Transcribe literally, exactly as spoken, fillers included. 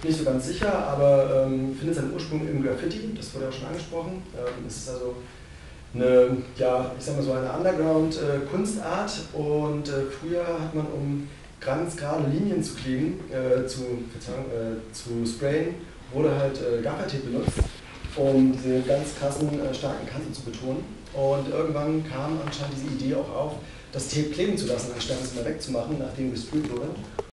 nicht so ganz sicher, aber ähm, findet seinen Ursprung im Graffiti, das wurde auch schon angesprochen. Ähm, es ist also eine, ja, ich sag mal so eine Underground-Kunstart äh, und äh, früher hat man, um ganz gerade Linien zu kleben, äh, zu, Verzeihung, äh, zu sprayen, wurde halt äh, Gaffertape benutzt, um diese ganz krassen, äh, starken Kanten zu betonen. Und irgendwann kam anscheinend diese Idee auch auf, das Tape kleben zu lassen, anstatt es mal wegzumachen, nachdem gesprayt wurde.